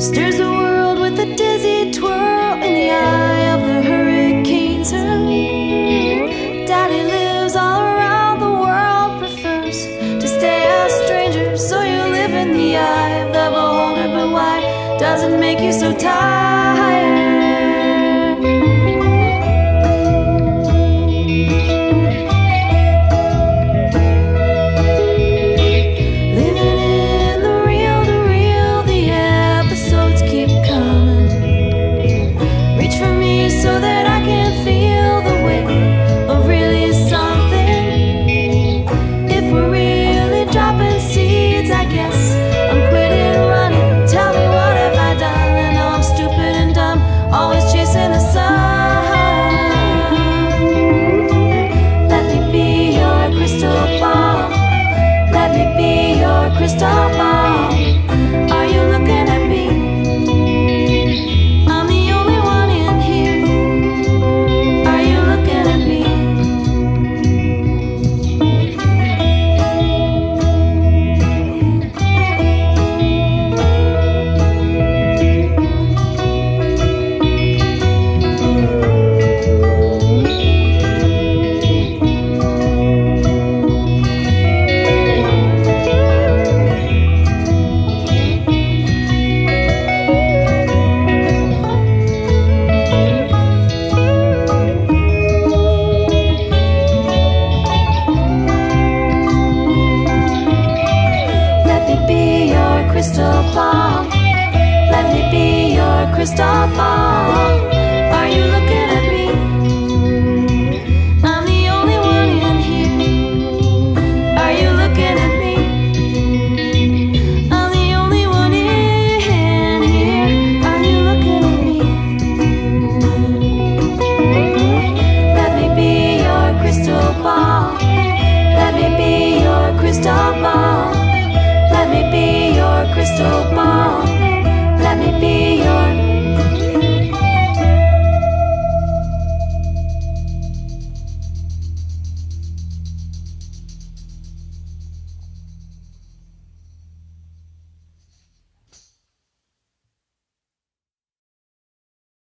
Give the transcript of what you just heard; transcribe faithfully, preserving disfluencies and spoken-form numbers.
stirs the world with a dizzy twirl in the eye of the hurricane's hurl. Daddy lives all around the world, prefers to stay a stranger, so you live in the eye of the beholder. But why does it make you so tired? So that I can feel the weight of really something. If we're really dropping seeds, I guess I'm quitting running. Tell me, what have I done? I know I'm stupid and dumb, always chasing the sun. Let me be your crystal ball. Let me be your crystal ball. Are you looking at me? Crystal ball, let me be your crystal ball.